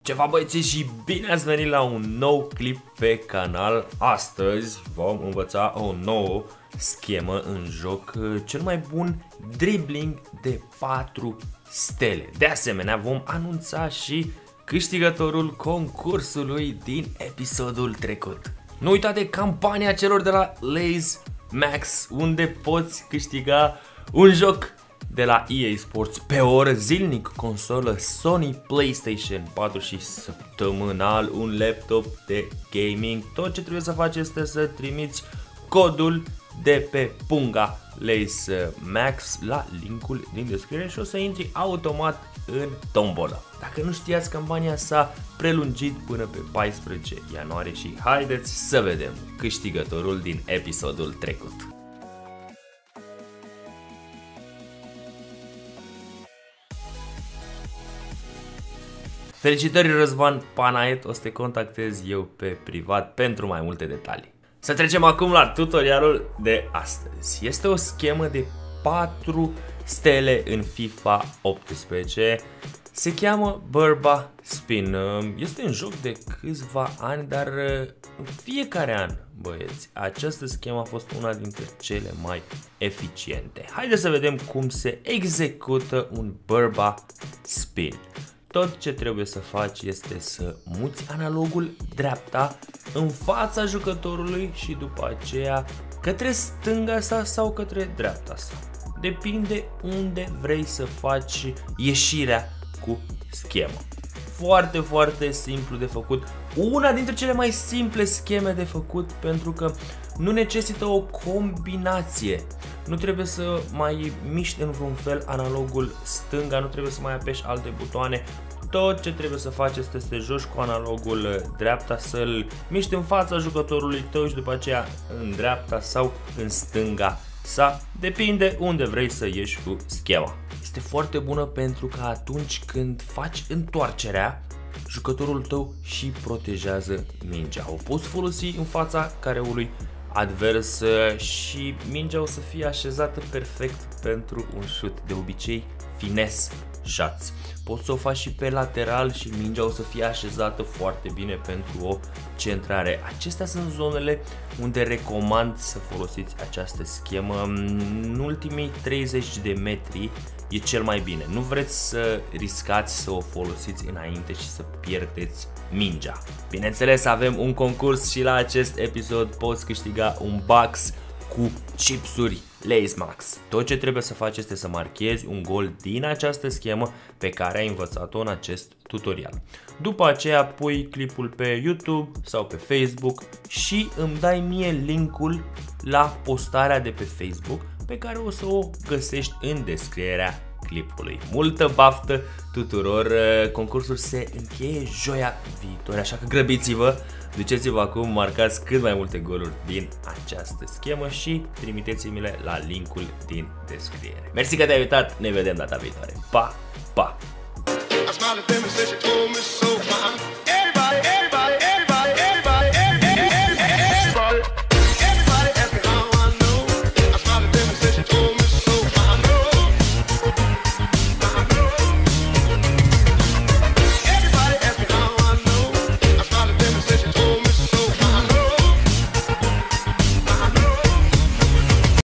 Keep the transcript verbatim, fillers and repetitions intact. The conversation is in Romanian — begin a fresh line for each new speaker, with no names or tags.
Ceva băieții și bine ați venit la un nou clip pe canal. Astăzi vom învăța o nouă schemă în joc, cel mai bun dribbling de patru stele. De asemenea vom anunța și câștigătorul concursului din episodul trecut. Nu uita de campania celor de la Lays Max, unde poți câștiga un joc de la E A Sports pe oră, zilnic, consolă Sony PlayStation patru și săptămânal un laptop de gaming. Tot ce trebuie să faci este să trimiți codul de pe punga Lays Max la linkul din descriere și o să intri automat în tombolă. Dacă nu știați, campania s-a prelungit până pe paisprezece ianuarie și haideți să vedem câștigătorul din episodul trecut. Felicitări Răzvan Panaet, o să te contactez eu pe privat pentru mai multe detalii. Să trecem acum la tutorialul de astăzi. Este o schemă de patru stele în FIFA optsprezece. Se cheamă Burba Spin. Este un joc de câțiva ani, dar în fiecare an, băieți, această schemă a fost una dintre cele mai eficiente. Haideți să vedem cum se execută un Burba Spin. Tot ce trebuie să faci este să muți analogul dreapta în fața jucătorului și după aceea către stânga sa sau către dreapta sa. Depinde unde vrei să faci ieșirea cu schemă. Foarte, foarte simplu de făcut. Una dintre cele mai simple scheme de făcut, pentru că nu necesită o combinație. Nu trebuie să mai miști în vreun fel analogul stânga, nu trebuie să mai apeși alte butoane. Tot ce trebuie să faci este să te joci cu analogul dreapta, să-l miști în fața jucătorului tău și după aceea în dreapta sau în stânga sa. Depinde unde vrei să ieși cu schema. Este foarte bună pentru că atunci când faci întoarcerea, jucătorul tău și protejează mingea. O poți folosi în fața careului advers și mingea o să fie așezată perfect pentru un șut, de obicei finesse shots. Poți să o faci și pe lateral și mingea o să fie așezată foarte bine pentru o centrare. Acestea sunt zonele unde recomand să folosiți această schemă. În ultimii treizeci de metri e cel mai bine. Nu vreți să riscați să o folosiți înainte și să pierdeți mingea. Bineînțeles, avem un concurs și la acest episod poți câștiga un box cu chipsuri Lays Max. Tot ce trebuie să faci este să marchezi un gol din această schemă pe care ai învățat-o în acest tutorial. După aceea pui clipul pe YouTube sau pe Facebook și îmi dai mie linkul la postarea de pe Facebook pe care o să o găsești în descrierea clipului. Multă baftă tuturor, concursul se încheie joia viitoare, așa că grăbiți-vă, duceți-vă acum, marcați cât mai multe goluri din această schemă și trimiteți-mi-le la linkul din descriere. Mersi că te-ai uitat, ne vedem data viitoare. Pa, pa!